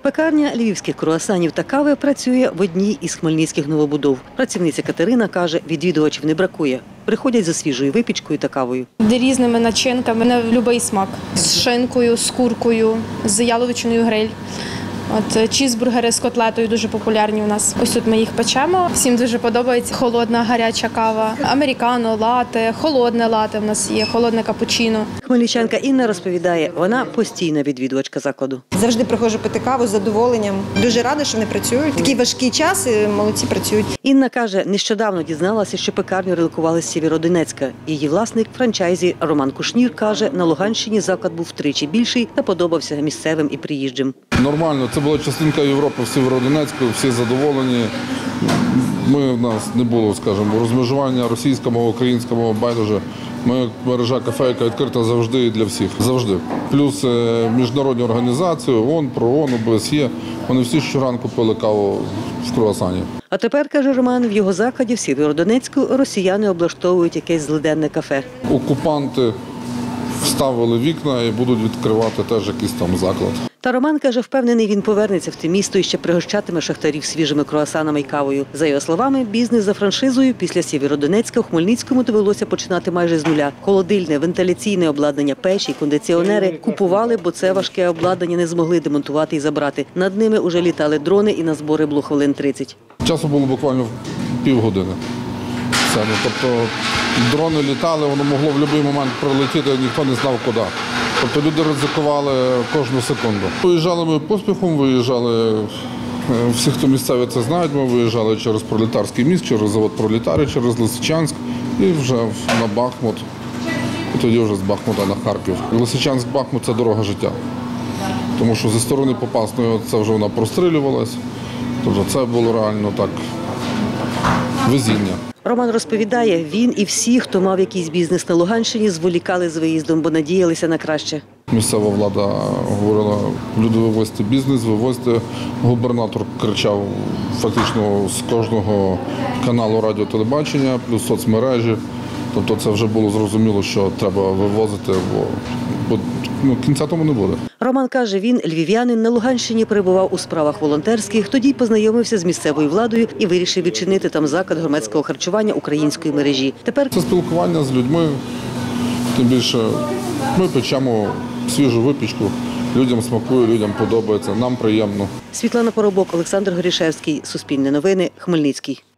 Пекарня львівських круасанів та кави працює в одній із хмельницьких новобудов. Працівниця Катерина каже, відвідувачів не бракує. Приходять за свіжою випічкою та кавою. Різними начинками на будь-який смак. З шинкою, з куркою, з яловичиною гриль. Чізбургери з котлетою дуже популярні у нас. Ось тут ми їх печемо. Всім дуже подобається холодна, гаряча кава, американо, лате, холодне лате в нас є, холодне капучино. Хмельничанка Інна розповідає, вона постійна відвідувачка закладу. Завжди приходжу пити каву з задоволенням. Дуже рада, що вони працюють. Такий важкий час і молодці працюють. Інна каже, нещодавно дізналася, що пекарню релокували з Сєвєродонецька. Її власник франчайзі Роман Кушнір каже, на Луганщині заклад був втричі більший та подобався місцевим і приїжджим. Нормально, це була частинка Європи в Сєвєродонецьку, всі задоволені. У нас не було, скажімо, розмежування російського, українського, байдуже. Ми мережа кафе, яка відкрита завжди і для всіх. Завжди. Плюс міжнародні організації, ООН, ПРООН, ОБСЄ, вони всі щоранку пили каву в круасані. А тепер, каже Роман, в його закладі в Сєвєродонецьку росіяни облаштовують якесь злиденне кафе. Окупанти вставили вікна і будуть відкривати теж якийсь там заклад. Та Роман, каже, впевнений, він повернеться в це місто і ще пригощатиме шахтарів свіжими круасанами й кавою. За його словами, бізнес за франшизою після Сєвєродонецька у Хмельницькому довелося починати майже з нуля. Холодильне, вентиляційне обладнання, печі, кондиціонери купували, бо це важке обладнання не змогли демонтувати і забрати. Над ними уже літали дрони і на збори було хвилин 30. Часу було буквально півгодини. Тобто дрони літали, воно могло в будь-який момент прилетіти, ніхто не знав куди. Тобто люди ризикували кожну секунду. Виїжджали ми поспіхом, виїжджали, всі, хто місцеві це знають, ми виїжджали через Пролетарський міст, через завод Пролетарій, через Лисичанськ і вже на Бахмут. І тоді вже з Бахмута на Харків. Лисичанськ-Бахмут – це дорога життя. Тому що зі сторони Попасної це вже вона прострілювалась. Тобто це було реально так везіння. Роман розповідає, він і всі, хто мав якийсь бізнес на Луганщині, зволікали з виїздом, бо надіялися на краще. Місцева влада говорила, люди вивозьте бізнес, вивозьте. Губернатор кричав фактично з кожного каналу радіо, телебачення, плюс соцмережі. Тобто це вже було зрозуміло, що треба вивозити, бо кінця тому не буде. Роман каже, він, львів'янин, на Луганщині перебував у справах волонтерських, тоді й познайомився з місцевою владою і вирішив відчинити там заклад громадського харчування української мережі. Тепер це спілкування з людьми, тим більше ми печемо свіжу випічку, людям смакує, людям подобається, нам приємно. Світлана Поробок, Олександр Горішевський, Суспільне новини, Хмельницький.